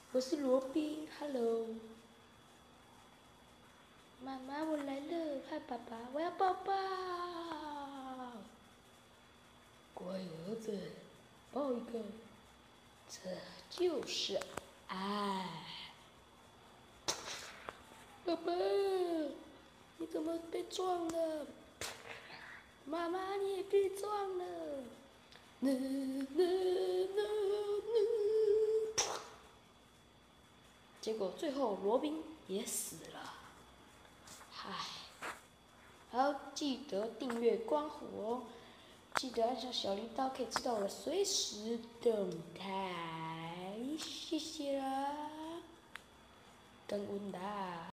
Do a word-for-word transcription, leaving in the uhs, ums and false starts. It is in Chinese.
我是罗宾 ，Hello。妈妈，我来了，嗨，爸爸，我要抱抱。乖儿子，抱一个，这就是爱。爸爸，你怎么被撞了？妈妈，你也被撞了。呢呢呢呢！结果最后罗宾也死了。唉，好，记得订阅关虎哦，记得按下小铃铛，可以知道我的随时动态。谢谢啦，感恩啦。